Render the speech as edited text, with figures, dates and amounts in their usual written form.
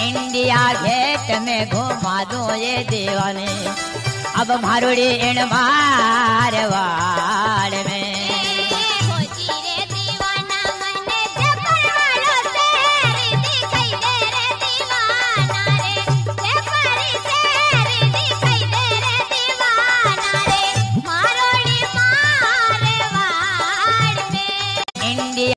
India gate में घुमा दो ये दीवाने। अब मारुड़ी इन मारवा